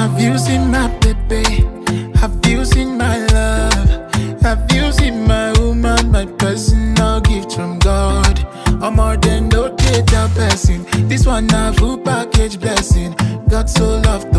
Have you seen my baby? Have you seen my love? Have you seen my woman, my personal gift from God? I'm more than no data person. This one a full package blessing. God so loved the